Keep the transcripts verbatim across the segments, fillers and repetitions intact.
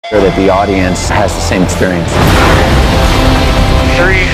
that the audience has the same experience. Three.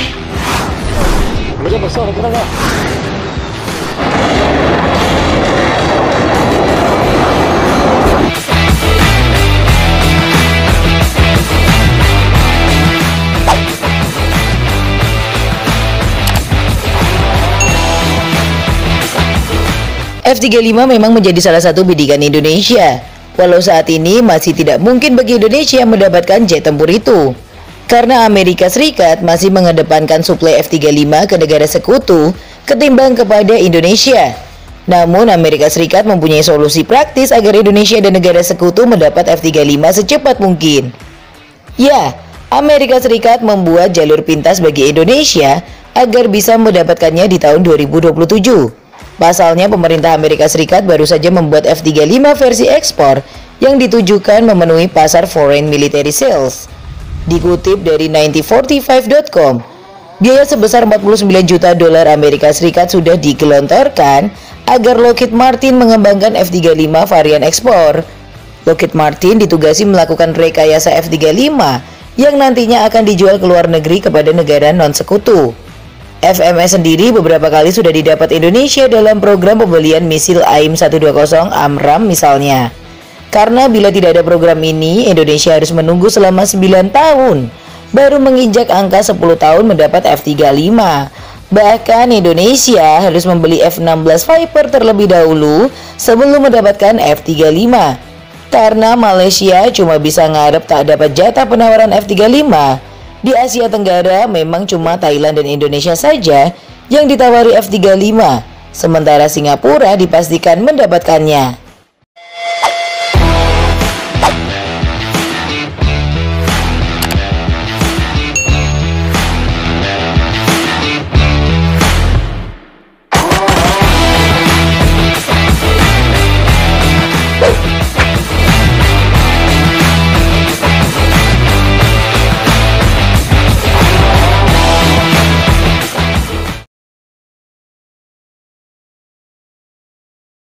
F tiga puluh lima memang menjadi salah satu bidikan Indonesia, walau saat ini masih tidak mungkin bagi Indonesia mendapatkan jet tempur itu. Karena Amerika Serikat masih mengedepankan suplai F tiga puluh lima ke negara sekutu ketimbang kepada Indonesia. Namun Amerika Serikat mempunyai solusi praktis agar Indonesia dan negara sekutu mendapat F tiga puluh lima secepat mungkin. Ya, Amerika Serikat membuat jalur pintas bagi Indonesia agar bisa mendapatkannya di tahun dua ribu dua puluh tujuh. Pasalnya pemerintah Amerika Serikat baru saja membuat F tiga puluh lima versi ekspor yang ditujukan memenuhi pasar foreign military sales. Dikutip dari sembilan empat lima dot com, biaya sebesar empat puluh sembilan juta dolar Amerika Serikat sudah digelontorkan agar Lockheed Martin mengembangkan F tiga puluh lima varian ekspor. Lockheed Martin ditugasi melakukan rekayasa F tiga puluh lima yang nantinya akan dijual ke luar negeri kepada negara non-sekutu. F M S sendiri beberapa kali sudah didapat Indonesia dalam program pembelian misil A I M seratus dua puluh AMRAAM misalnya. Karena bila tidak ada program ini, Indonesia harus menunggu selama sembilan tahun baru menginjak angka sepuluh tahun mendapat F tiga puluh lima. Bahkan Indonesia harus membeli F enam belas Viper terlebih dahulu sebelum mendapatkan F tiga puluh lima. Karena Malaysia cuma bisa ngarep tak dapat jatah penawaran F tiga puluh lima. Di Asia Tenggara memang cuma Thailand dan Indonesia saja yang ditawari F tiga puluh lima, sementara Singapura dipastikan mendapatkannya.